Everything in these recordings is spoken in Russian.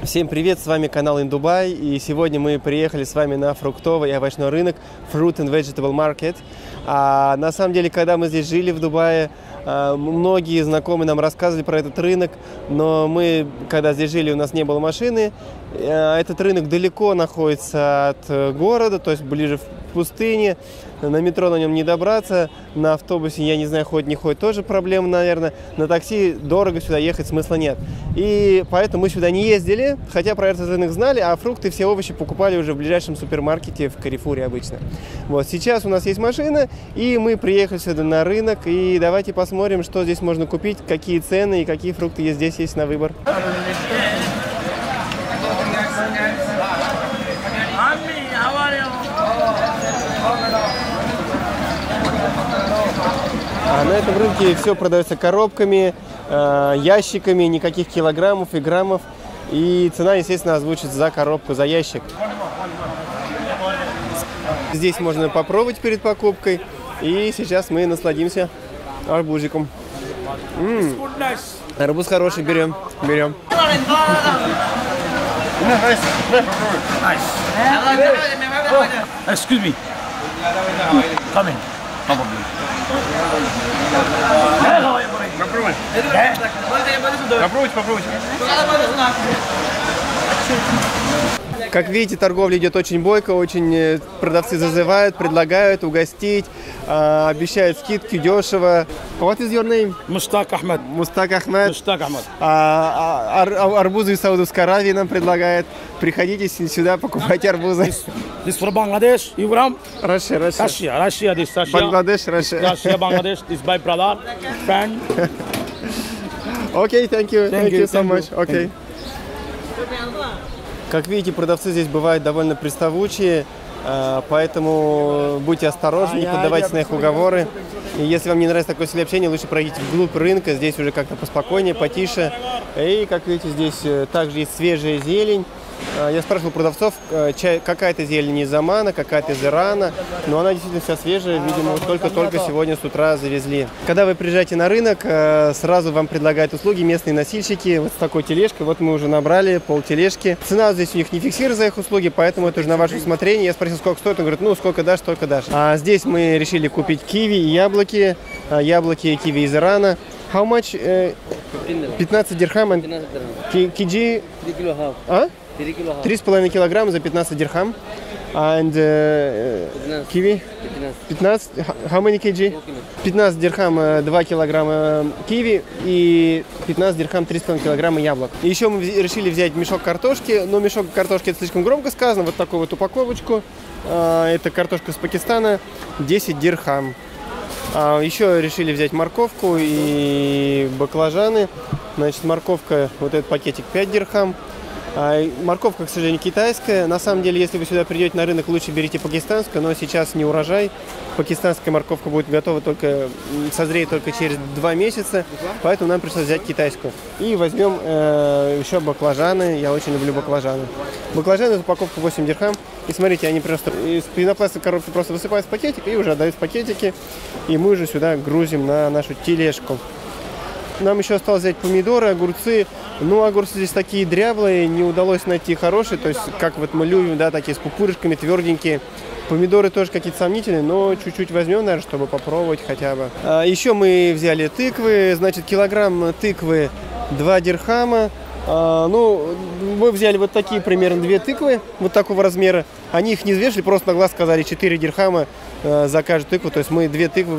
Всем привет, с вами канал InDubai, и сегодня мы приехали с вами на фруктовый и овощной рынок Fruit and Vegetable Market. На самом деле, когда мы здесь жили в Дубае, многие знакомые нам рассказывали про этот рынок, но мы, когда здесь жили, у нас не было машины. Этот рынок далеко находится от города, то есть ближе в пустыне. На метро на нем не добраться, на автобусе, я не знаю, ходит, не ходит, тоже проблема, наверное. На такси дорого сюда ехать смысла нет. И поэтому мы сюда не ездили, хотя про этот рынок знали, а фрукты, все овощи покупали уже в ближайшем супермаркете в Карифуре обычно. Вот сейчас у нас есть машина, и мы приехали сюда на рынок, и давайте посмотрим, что здесь можно купить, какие цены и какие фрукты здесь есть на выбор. На этом рынке все продается коробками, ящиками, никаких килограммов и граммов. И цена, естественно, озвучится за коробку, за ящик. Здесь можно попробовать перед покупкой. И сейчас мы насладимся арбузиком. Арбуз хороший, берем. Excuse me. Come in. Попробуйте. Как видите, торговля идет очень бойко, очень продавцы зазывают, предлагают угостить, обещают скидки, дешево. What is your name? Муштак Ахмед. Мустак Ахмед. Муштак Ахмед. Арбузы из Саудовской Аравии нам предлагает. Приходите сюда, покупайте арбузы. This for Bangladesh. You from? Russia. Russia. This Russia. Bangladesh, Russia. Russia, Bangladesh. This my brother, friend. Okay, thank you so much. Okay. Как видите, продавцы здесь бывают довольно приставучие, поэтому будьте осторожны, не поддавайтесь на их уговоры. И если вам не нравится такое стиль общения, лучше пройдите вглубь рынка, здесь уже как-то поспокойнее, потише. И, как видите, здесь также есть свежая зелень. Я спрашивал продавцов, какая-то зелень из Омана, какая-то из Ирана, но она действительно вся свежая, видимо, только-только сегодня с утра завезли. Когда вы приезжаете на рынок, сразу вам предлагают услуги местные носильщики, вот с такой тележкой, вот мы уже набрали полтележки. Цена здесь у них не фиксирует за их услуги, поэтому это уже на ваше усмотрение. Я спросил, сколько стоит, он говорит, ну, сколько дашь, столько дашь. А здесь мы решили купить киви и яблоки и киви из Ирана. How much? 15 дирхам. 15 дирхам. Киджи? 3 килограмм. 3,5 килограмма за 15 дирхам. And kiwi? 15. How many kg? 15 дирхам 2 килограмма киви и 15 дирхам 3,5 килограмма яблок. И еще мы решили взять мешок картошки, но мешок картошки это слишком громко сказано. Вот такую вот упаковочку. Это картошка с Пакистана, 10 дирхам. Еще решили взять морковку и баклажаны. Значит, морковка, вот этот пакетик 5 дирхам. Морковка, к сожалению, китайская. На самом деле, если вы сюда придете на рынок, лучше берите пакистанскую, но сейчас не урожай. Пакистанская морковка будет готова созреет только через 2 месяца, поэтому нам пришлось взять китайскую. И возьмем еще баклажаны. Я очень люблю баклажаны. Баклажаны, упаковка 8 дирхам. И смотрите, они просто из пенопластовой коробки просто высыпают в пакетик и уже отдают в пакетики. И мы уже сюда грузим на нашу тележку. Нам еще осталось взять помидоры, огурцы. Ну, огурцы здесь такие дряблые, не удалось найти хорошие. То есть, как вот мы любим, да, такие с пупырышками, тверденькие. Помидоры тоже какие-то сомнительные, но чуть-чуть возьмем, наверное, чтобы попробовать хотя бы. Еще мы взяли тыквы. Значит, килограмм тыквы 2 дирхама. Ну, мы взяли вот такие примерно 2 тыквы, вот такого размера. Они их не взвешивали, просто на глаз сказали 4 дирхама за каждую тыкву. То есть мы 2 тыквы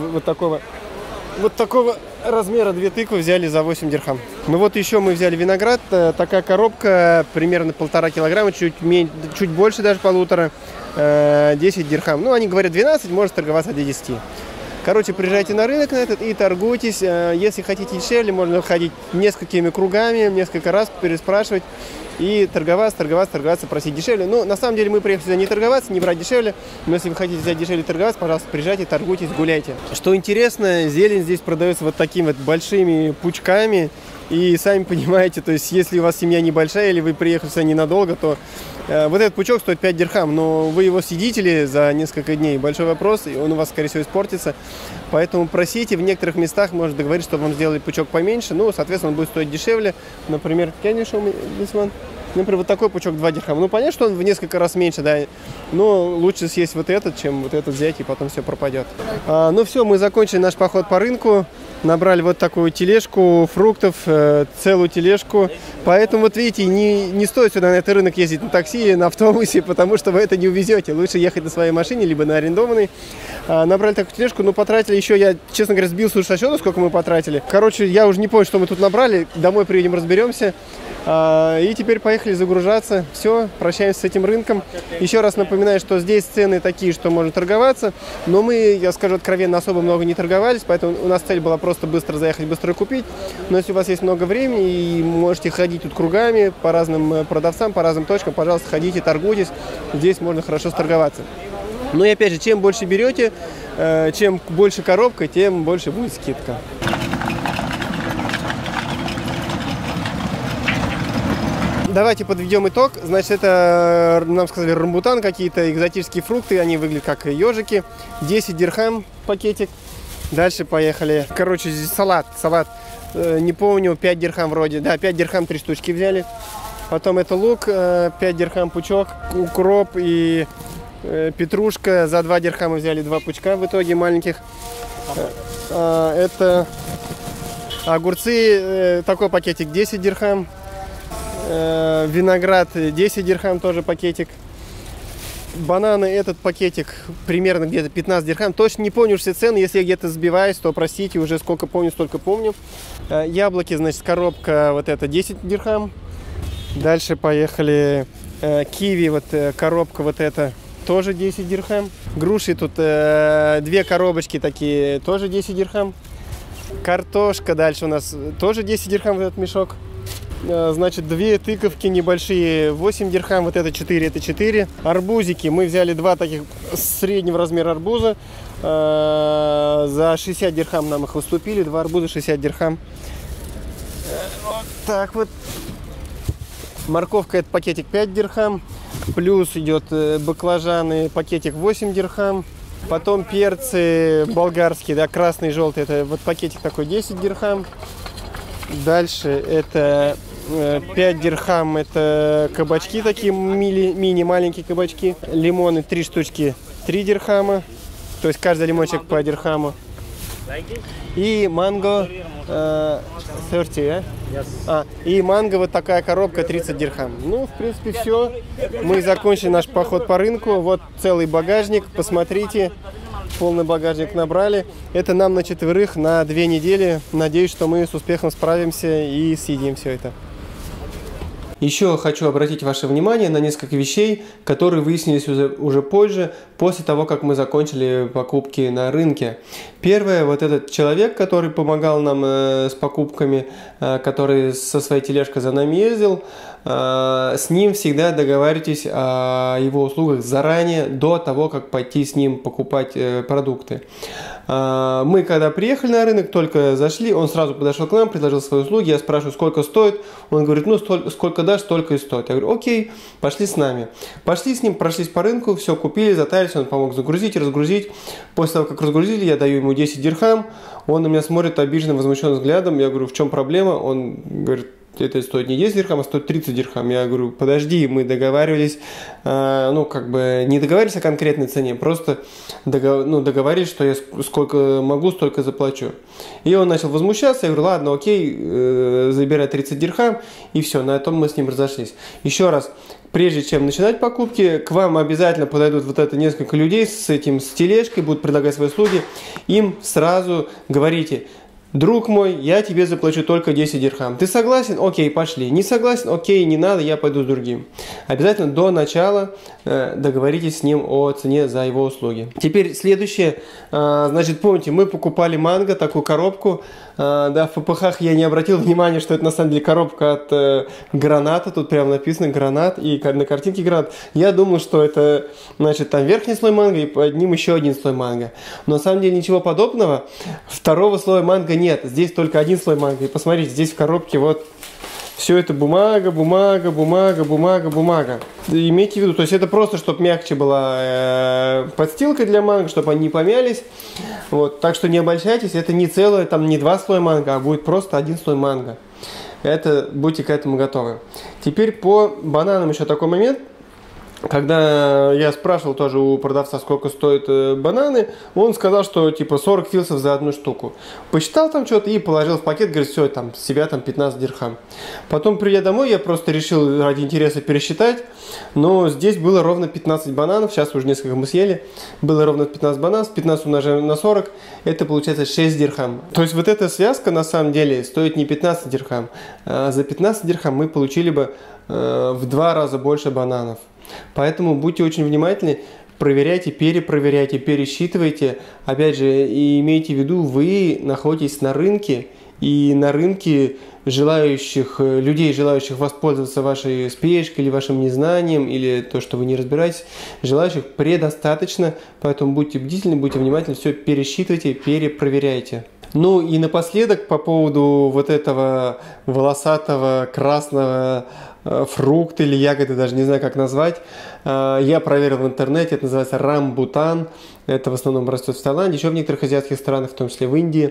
вот такого размера 2 тыквы взяли за 8 дирхам. Ну вот еще мы взяли виноград. Такая коробка примерно 1,5 килограмма, чуть больше даже 1,5. 10 дирхам. Ну, они говорят 12, может торговаться до 10. Короче, приезжайте на рынок на этот и торгуйтесь. Если хотите дешевле, можно ходить несколькими кругами, несколько раз переспрашивать и торговаться, просить дешевле. Но на самом деле мы приехали сюда не торговаться, не брать дешевле. Но если вы хотите взять дешевле торговаться, пожалуйста, приезжайте, торгуйтесь, гуляйте. Что интересно, зелень здесь продается вот такими вот большими пучками. И сами понимаете, то есть если у вас семья небольшая или вы приехали сюда ненадолго, то вот этот пучок стоит 5 дирхам, но вы его съедите ли за несколько дней? Большой вопрос, и он у вас, скорее всего, испортится. Поэтому просите, в некоторых местах можно договориться, чтобы вам сделали пучок поменьше, ну, соответственно, он будет стоить дешевле. Например, can you show me this one? Например, вот такой пучок 2 дирхама. Ну, понятно, что он в несколько раз меньше, да, но лучше съесть вот этот, чем вот этот взять, и потом все пропадет. Ну все, мы закончили наш поход по рынку. Набрали вот такую тележку фруктов, целую тележку. Поэтому, вот видите, не стоит сюда на этот рынок ездить на такси или на автобусе, потому что вы это не увезете. Лучше ехать на своей машине, либо на арендованной. Набрали такую тележку, но потратили еще, я, честно говоря, сбился со счета, сколько мы потратили. Короче, я уже не помню, что мы тут набрали. Домой приедем, разберемся. И теперь поехали загружаться. Все, прощаемся с этим рынком. Еще раз напоминаю, что здесь цены такие, что можно торговаться. Но мы, я скажу откровенно, особо много не торговались. Поэтому у нас цель была просто быстро заехать, быстро купить. Но если у вас есть много времени и можете ходить тут кругами по разным продавцам, по разным точкам, пожалуйста, ходите, торгуйтесь. Здесь можно хорошо сторговаться. Ну и опять же, чем больше берете, чем больше коробка, тем больше будет скидка. Давайте подведем итог. Значит, это, нам сказали, рамбутан, какие-то экзотические фрукты. Они выглядят как ежики. 10 дирхам пакетик. Дальше поехали. Короче, здесь салат. Не помню, 5 дирхам вроде. Да, 5 дирхам 3 штучки взяли. Потом это лук, 5 дирхам пучок. Укроп и петрушка. За 2 дирхама взяли 2 пучка в итоге маленьких. Это огурцы. Такой пакетик 10 дирхам. Виноград 10 дирхам, тоже пакетик. Бананы, этот пакетик примерно где-то 15 дирхам. Точно не помню все цены, если я где-то сбиваюсь, то простите, уже сколько помню, столько помню. Яблоки, значит, коробка вот это 10 дирхам. Дальше поехали киви, вот коробка вот это тоже 10 дирхам. Груши тут 2 коробочки такие, тоже 10 дирхам. Картошка дальше у нас тоже 10 дирхам, вот этот мешок. Значит, 2 тыковки небольшие, 8 дирхам, вот это 4, это 4. Арбузики, мы взяли 2 таких среднего размера арбуза. За 60 дирхам нам их уступили, 2 арбуза 60 дирхам. Вот так вот. Морковка, это пакетик 5 дирхам. Плюс идет баклажаны, пакетик 8 дирхам. Потом перцы болгарские, да, красный, желтый, это вот пакетик такой 10 дирхам. Дальше это 5 дирхам, это кабачки такие, мини маленькие кабачки. Лимоны 3 штучки, 3 дирхама. То есть каждый лимончик по дирхаму. И манго 30, да? И манго вот такая коробка 30 дирхам. Ну, в принципе, все. Мы закончили наш поход по рынку. Вот целый багажник, посмотрите. Полный багажник набрали. Это нам на 4 на 2 недели. Надеюсь, что мы с успехом справимся и съедим все это. Еще хочу обратить ваше внимание на несколько вещей, которые выяснились уже позже, после того, как мы закончили покупки на рынке. Первое, вот этот человек, который помогал нам с покупками, который со своей тележкой за нами ездил, с ним всегда договаривайтесь о его услугах заранее, до того, как пойти с ним покупать продукты. Мы, когда приехали на рынок, только зашли, он сразу подошел к нам, предложил свои услуги. Я спрашиваю, сколько стоит. Он говорит, ну, сколько дашь, столько и стоит. Я говорю, окей, пошли с нами. Пошли с ним, прошлись по рынку, все купили, затарились, он помог загрузить и разгрузить. После того, как разгрузили, я даю ему 10 дирхам. Он на меня смотрит обиженным, возмущенным взглядом. Я говорю, в чем проблема? Он говорит, это стоит не 10 дирхам, а стоит 30 дирхам. Я говорю, подожди, мы договаривались, ну, как бы, не договаривались о конкретной цене, просто договорились, что я сколько могу, столько заплачу. И он начал возмущаться, я говорю, ладно, окей, забирай 30 дирхам, и все, на этом мы с ним разошлись. Еще раз, прежде чем начинать покупки, к вам обязательно подойдут вот это несколько людей с тележкой, будут предлагать свои услуги, им сразу говорите, друг мой, я тебе заплачу только 10 дирхам. Ты согласен? Окей, пошли. Не согласен? Окей, не надо, я пойду с другим. Обязательно до начала договоритесь с ним о цене за его услуги. Теперь следующее. Значит, помните, мы покупали манго, такую коробку. Да, в ППХ я не обратил внимания, что это на самом деле коробка от граната. Тут прямо написано гранат и на картинке гранат. Я думал, что это, значит, там верхний слой манго и под ним еще один слой манго. Но на самом деле ничего подобного. Второго слоя манго нет. Здесь только один слой манго. И посмотрите, здесь в коробке вот все это бумага, бумага, бумага, бумага, бумага. Имейте в виду, то есть это просто, чтобы мягче была подстилка для манго, чтобы они не помялись. Вот, так что не обольщайтесь, это не целое, там не 2 слоя манго, а будет просто 1 слой манго. Это будьте к этому готовы. Теперь по бананам еще такой момент. Когда я спрашивал тоже у продавца, сколько стоят бананы, он сказал, что типа 40 филсов за одну штуку. Посчитал там что-то и положил в пакет, говорит, все, там с себя там 15 дирхам. Потом, придя домой, я просто решил ради интереса пересчитать, но здесь было ровно 15 бананов, сейчас уже несколько мы съели, было ровно 15 бананов, 15 умножаем на 40, это получается 6 дирхам. То есть вот эта связка на самом деле стоит не 15 дирхам, а за 15 дирхам мы получили бы в 2 раза больше бананов. Поэтому будьте очень внимательны, проверяйте, перепроверяйте, пересчитывайте. Опять же, и имейте в виду, вы находитесь на рынке, и на рынке людей, желающих воспользоваться вашей спешкой или вашим незнанием, или то, что вы не разбираетесь, желающих предостаточно. Поэтому будьте бдительны, будьте внимательны, все пересчитывайте, перепроверяйте. Ну и напоследок по поводу вот этого волосатого красного фрукт или ягоды, даже не знаю, как назвать. Я проверил в интернете, это называется рамбутан. Это в основном растет в Таиланде, еще в некоторых азиатских странах, в том числе в Индии.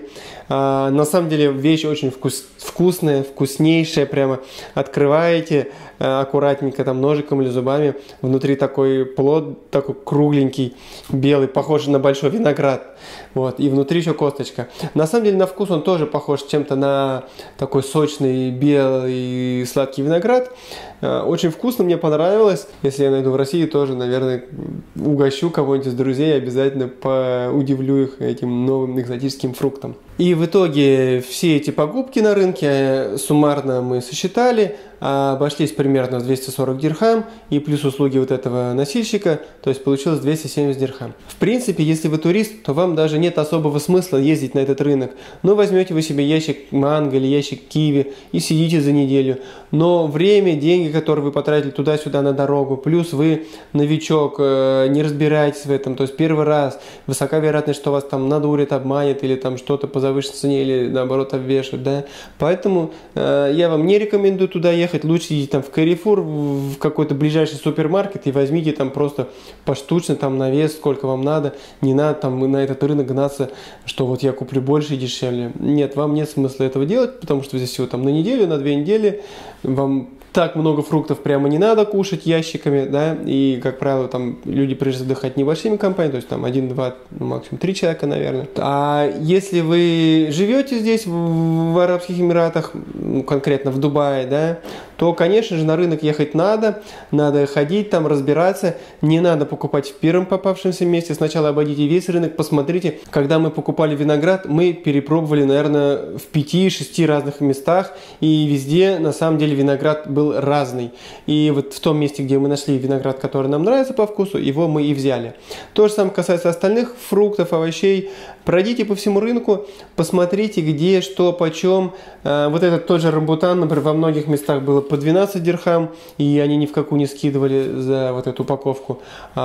На самом деле вещь очень вкусная, вкуснейшая. Прямо открываете аккуратненько там ножиком или зубами. Внутри такой плод, такой кругленький, белый, похож на большой виноград. Вот, и внутри еще косточка. На самом деле на вкус он тоже похож чем-то на такой сочный, белый, сладкий виноград. Очень вкусно, мне понравилось. Если я найду в России, тоже, наверное, угощу кого-нибудь из друзей, обязательно удивлю их этим новым экзотическим фруктом. И в итоге все эти покупки на рынке суммарно мы сосчитали, обошлись примерно в 240 дирхам и плюс услуги вот этого носильщика, то есть получилось 270 дирхам. В принципе, если вы турист, то вам даже нет особого смысла ездить на этот рынок. Но возьмете вы себе ящик манго или ящик киви и сидите за неделю. Но время, деньги, которые вы потратили туда-сюда на дорогу, плюс вы новичок, не разбираетесь в этом, то есть первый раз, высока вероятность, что вас там надурят, обманят или там что-то по завышенной цене или наоборот обвешают, да. Поэтому я вам не рекомендую туда ехать. Лучше идите там в Carrefour, в какой-то ближайший супермаркет и возьмите там просто поштучно там на вес, сколько вам надо. Не надо там на этот рынок гнаться, что вот я куплю больше и дешевле. Нет, вам нет смысла этого делать, потому что здесь всего там на неделю, на 2 недели. Вам так много фруктов прямо не надо кушать ящиками, да, и, как правило, там люди приезжают отдыхать небольшими компаниями, то есть там 1, 2, максимум 3 человека, наверное. А если вы живете здесь, в Арабских Эмиратах, конкретно в Дубае, да, то, конечно же, на рынок ехать надо ходить там, разбираться, не надо покупать в первом попавшемся месте, сначала обойдите весь рынок, посмотрите. Когда мы покупали виноград, мы перепробовали, наверное, в 5-6 разных местах, и везде, на самом деле, виноград был разный. И вот в том месте, где мы нашли виноград, который нам нравится по вкусу, его мы и взяли. То же самое касается остальных фруктов, овощей. Пройдите по всему рынку, посмотрите, где, что, почем. Вот этот тот же рамбутан, например, во многих местах было по 12 дирхам, и они ни в какую не скидывали за вот эту упаковку.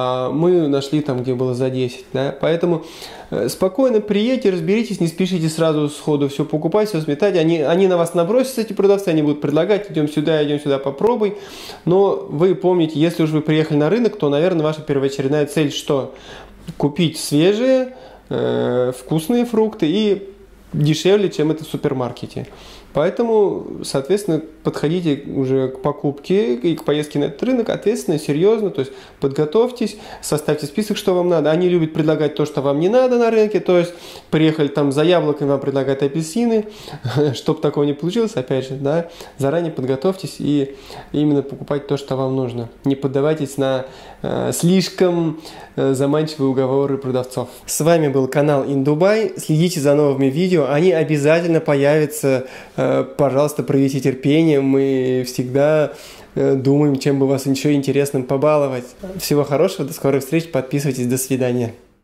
Мы нашли там, где было за 10. Да? Поэтому спокойно приедьте, разберитесь, не спешите сразу сходу все покупать, все сметать. Они на вас набросятся, эти продавцы, они будут предлагать, идем сюда, попробуй. Но вы помните, если уж вы приехали на рынок, то, наверное, ваша первоочередная цель что? Купить свежие, вкусные фрукты и дешевле, чем это в супермаркете. Поэтому, соответственно, подходите уже к покупке и к поездке на этот рынок ответственно, серьезно, то есть подготовьтесь, составьте список, что вам надо. Они любят предлагать то, что вам не надо на рынке, то есть приехали там за яблоками, вам предлагают апельсины, чтобы такого не получилось, опять же, да, заранее подготовьтесь и именно покупать то, что вам нужно. Не поддавайтесь на слишком заманчивые уговоры продавцов. С вами был канал InDubai, следите за новыми видео, они обязательно появятся. Пожалуйста, проявите терпение, мы всегда думаем, чем бы вас еще интересным побаловать. Всего хорошего, до скорых встреч, подписывайтесь, до свидания.